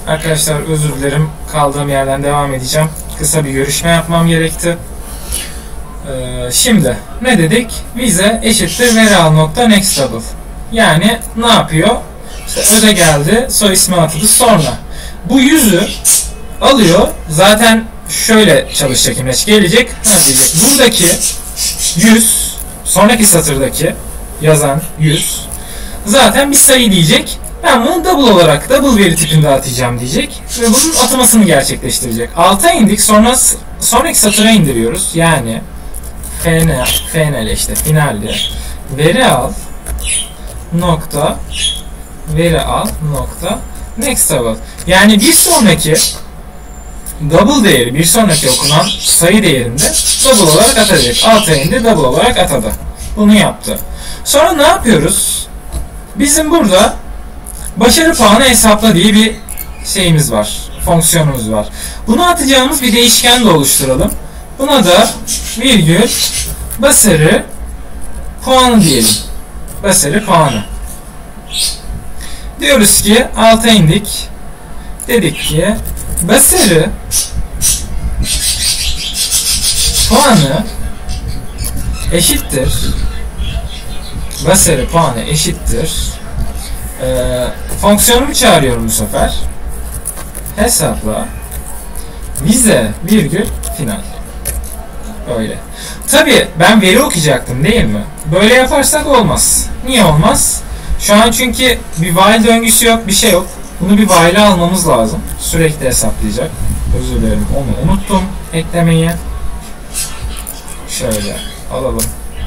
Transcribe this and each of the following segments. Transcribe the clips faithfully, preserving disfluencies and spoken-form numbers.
Arkadaşlar özür dilerim. Kaldığım yerden devam edeceğim. Kısa bir görüşme yapmam gerekti. Ee, şimdi ne dedik? Vize eşittir verial nokta next double. Yani ne yapıyor? İşte öde geldi, soy ismi atadı sonra. Bu yüzü alıyor. Zaten şöyle çalışacak imleç gelecek. Ha diyecek. Buradaki yüz, sonraki satırdaki yazan yüz zaten bir sayı diyecek. Ben bunu double olarak, double veri tipinde atacağım diyecek. Ve bunun atamasını gerçekleştirecek. Alta indik, sonra sonraki satıra indiriyoruz. Yani fn, fnl işte finalde veri al nokta veri al nokta next double. Yani bir sonraki double değeri, bir sonraki okunan sayı değerinde double olarak atacak. Alta indi, double olarak atadı. Bunu yaptı. Sonra ne yapıyoruz? Bizim burada başarı puanı hesapla diye bir şeyimiz var. Fonksiyonumuz var. Bunu atacağımız bir değişken de oluşturalım. Buna da virgül başarı puanı diyelim. Başarı puanı. Diyoruz ki alta indik. Dedik ki başarı puanı eşittir. Başarı puanı eşittir. Ee, fonksiyonumu çağırıyorum bu sefer. Hesapla vize virgül final. Böyle. Tabi ben veri okuyacaktım değil mi? Böyle yaparsak olmaz. Niye olmaz? Şu an çünkü bir while döngüsü yok, bir şey yok. Bunu bir while'e almamız lazım. Sürekli hesaplayacak. Özür dilerim, onu unuttum eklemeyi. Şöyle alalım.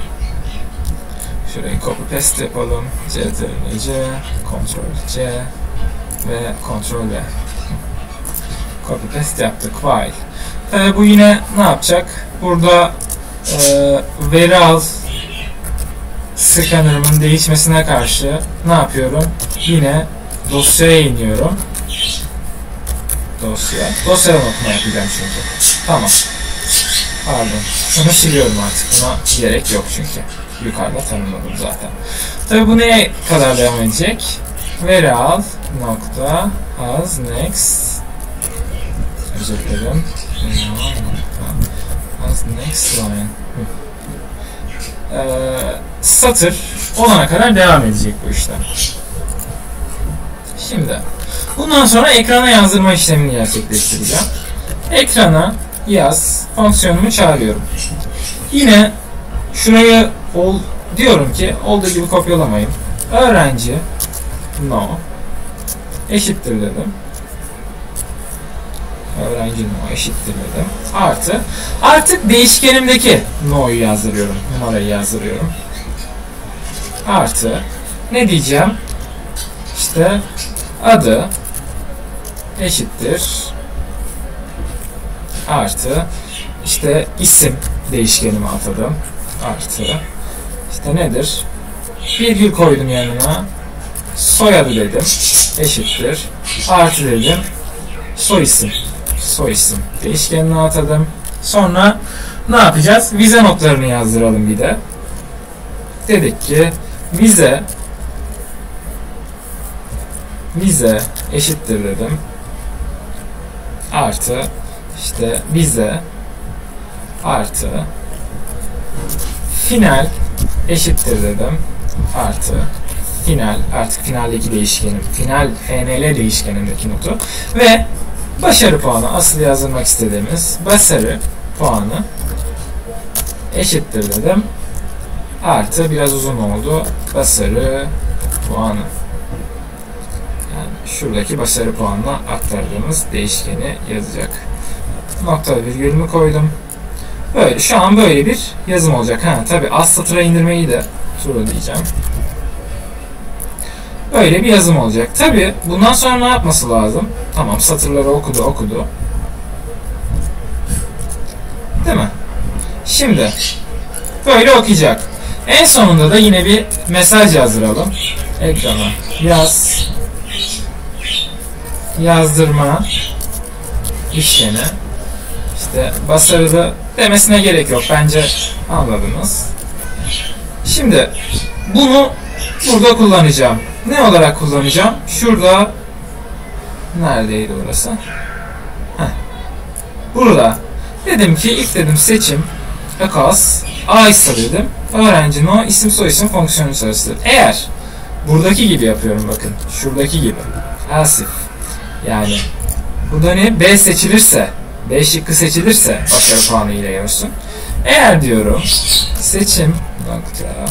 Şurayı copy paste yapalım. Ctrl C, Ctrl C ve Ctrl V. Copy paste yaptık. While. Tabii bu yine ne yapacak? Burada e, veri al scanner'ımın değişmesine karşı ne yapıyorum? Yine dosyaya iniyorum. Dosya. Dosyadan okuma yapacağım çünkü. Tamam. Pardon. Şunu siliyorum artık. Buna gerek yok çünkü. Yukarıda tanımladım zaten. Tabi bu neye kadar devam edecek? Veri al nokta as next özür dilerim. As next line. Ee, satır olana kadar devam edecek bu işlem. Şimdi bundan sonra ekrana yazdırma işlemini gerçekleştireceğim. Ekrana yaz fonksiyonumu çağırıyorum. Yine şurayı ol diyorum ki olduğu gibi kopyalamayın. Öğrenci no eşittir dedim. Öğrenci no eşittir dedim. Artı artık değişkenimdeki no'yu yazdırıyorum. Numarayı yazdırıyorum. Artı ne diyeceğim? İşte adı eşittir artı işte isim değişkenimi atadım. Artı işte nedir? Virgül koydum yanına. Soyadı dedim. Eşittir. Artı dedim. Soy isim. Soy isim. Değişkenini atadım. Sonra ne yapacağız? Vize notlarını yazdıralım bir de. Dedik ki vize vize eşittir dedim. Artı işte vize artı final eşittir dedim. Artı final artık finaldeki değişkenim. Final fnl değişkenindeki notu ve başarı puanı asıl yazdırmak istediğimiz başarı puanı eşittir dedim. Artı biraz uzun oldu. Başarı puanı. Yani şuradaki başarı puanına aktardığımız değişkeni yazacak. Nokta virgülümü koydum. Böyle şu an böyle bir yazım olacak. Ha tabii az satıra indirmeyi de şurada diyeceğim. Böyle bir yazım olacak. Tabii bundan sonra ne yapması lazım? Tamam satırları okudu okudu. Değil mi? Şimdi böyle okuyacak. En sonunda da yine bir mesaj yazdıralım. Ekrana yaz yazdırma işlemi. İşte başarılı demesine gerek yok. Bence anladınız. Şimdi bunu burada kullanacağım. Ne olarak kullanacağım? Şurada Neredeydi orası? Heh. Burada dedim ki ilk dedim seçim across ICE dedim. Öğrenci no isim soyisim fonksiyonu çalıştır. Eğer buradaki gibi yapıyorum bakın. Şuradaki gibi. Else if. Yani burada ne? B seçilirse, B şıkkı seçilirse başarı puanı ile yarışsın. Eğer diyorum seçim nokta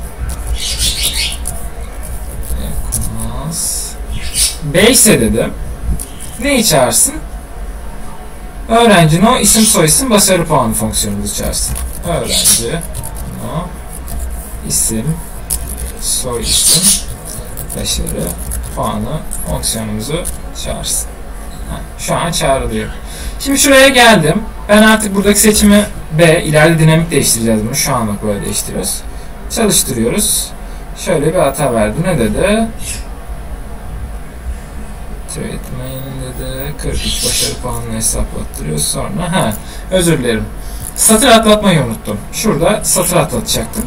B ise dedim neyi çağırsın? Öğrenci no isim soyisim başarı puanı fonksiyonumuzu çağırsın. Öğrenci no isim soyisim başarı puanı fonksiyonumuzu çağırsın. Ha, şu an çağrılıyor. Şimdi şuraya geldim. Ben artık buradaki seçimi B, ileride dinamik değiştireceğiz bunu. Şu anlık böyle değiştiriyoruz. Çalıştırıyoruz. Şöyle bir hata verdi. Ne dedi? Treatment dedi. kırk üç başarı puanını hesaplattırıyoruz. Sonra ha, özür dilerim. Satır atlatmayı unuttum. Şurada satır atlatacaktım.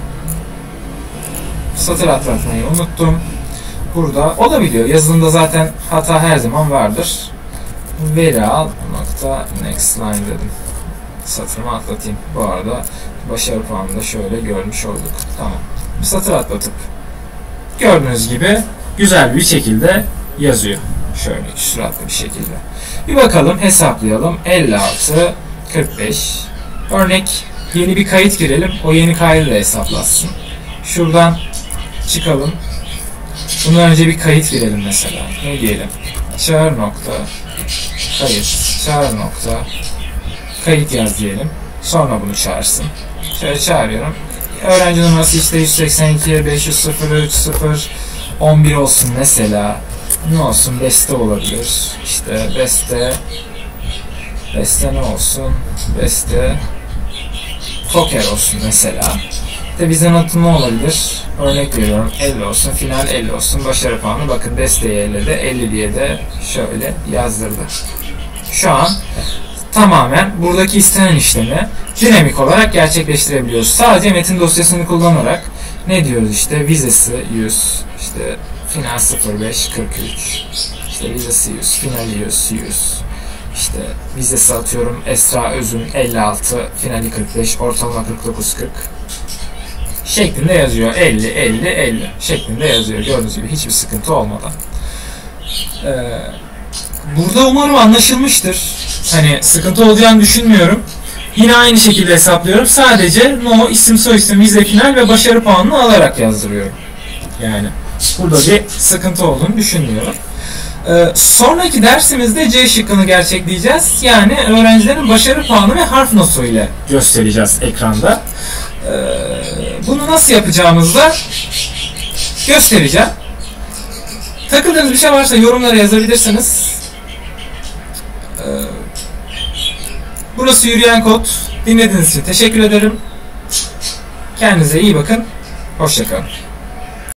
Satır atlatmayı unuttum. Burada olabiliyor. Yazılımda zaten hata her zaman vardır. Veri al nokta next line dedim. Satırımı atlatayım. Bu arada başarı puanını da şöyle görmüş olduk. Tamam. Satır atlatıp gördüğünüz gibi güzel bir şekilde yazıyor. Şöyle küsuratlı bir şekilde. Bir bakalım, hesaplayalım. elli altı kırk beş. Örnek yeni bir kayıt girelim. O yeni kaydı da hesaplatsın. Şuradan çıkalım. Bundan önce bir kayıt girelim mesela. Ne diyelim? Çağır nokta kayıt. Çağır nokta kayıt yaz diyelim. Sonra bunu çağırsın. Şöyle çağırıyorum. Öğrenci numarası işte yüz seksen iki beş yüz sıfır üç sıfır on bir olsun mesela. Ne olsun? Beste olabilir. İşte beste beste ne olsun? Beste poker olsun mesela. İşte bizden atı ne olabilir? Örnek veriyorum. elli olsun. Final elli olsun. Başarı puanı bakın desteği elli de elli diye de şöyle yazdırdı. Şu an tamamen buradaki istenen işlemi dinamik olarak gerçekleştirebiliyoruz. Sadece metin dosyasını kullanarak ne diyoruz işte vizesi yüz, işte final sıfır beş kırk üç, işte vizesi yüz, finali yüz, yüz, işte vizesi atıyorum Esra Özün elli altı, finali kırk beş, ortalama kırk dokuz kırk şeklinde yazıyor. elli elli elli şeklinde yazıyor. Gördüğünüz gibi hiçbir sıkıntı olmadan. Ee, burada umarım anlaşılmıştır. Hani sıkıntı olacağını düşünmüyorum. Yine aynı şekilde hesaplıyorum. Sadece no, isim, soyisim, vize, final ve başarı puanını alarak yazdırıyorum. Yani burada bir sıkıntı olduğunu düşünmüyorum. Ee, sonraki dersimizde C şıkkını gerçekleyeceğiz. Yani öğrencilerin başarı puanı ve harf notu ile göstereceğiz ekranda. Ee, bunu nasıl yapacağımızı da göstereceğim. Takıldığınız bir şey varsa yorumlara yazabilirsiniz. Ee, burası Yürüyen Kod. Dinlediğiniz için teşekkür ederim. Kendinize iyi bakın. Hoşça kalın.